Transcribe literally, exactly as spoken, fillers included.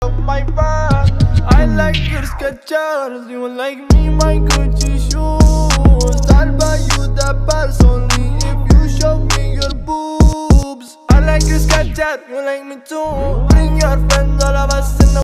my bag. I like your Skechers, you like me my Gucci shoes. I'll buy you the purse only if you show me your boobs. I like your Skechers, you like me too. Bring your friends, all of us in the